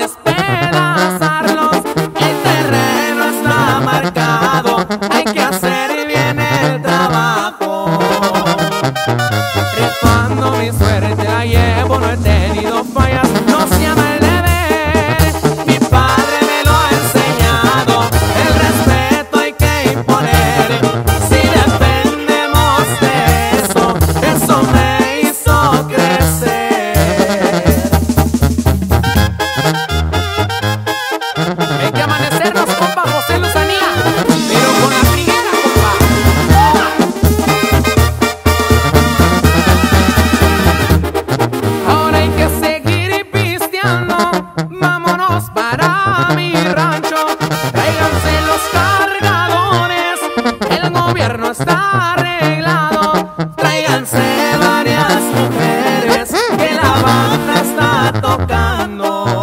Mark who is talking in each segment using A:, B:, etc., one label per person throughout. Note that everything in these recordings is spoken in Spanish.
A: despedazarlos. El terreno está marcado, hay que hacer bien el trabajo. Rifando mi suerte la llevo, no he tenido fallas, no se llama el deber. Mi padre me lo ha enseñado, el respeto hay que imponer. Si dependemos de eso, eso me hizo crecer. Hay que amanecernos, compa José Luzanía, pero con la primera, compa. Ahora hay que seguir pisteando, vámonos para mi rancho. Tráiganse los cargadores, el gobierno está arreglado. Tráiganse varias mujeres, que la banda está tocando.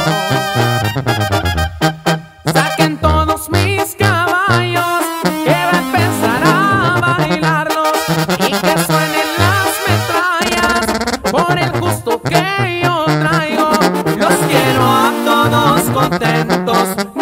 A: Saquen todos mis caballos, que va a empezar a bailarlos. Y que suenen las metrallas, por el gusto que yo traigo. Los quiero a todos contentos,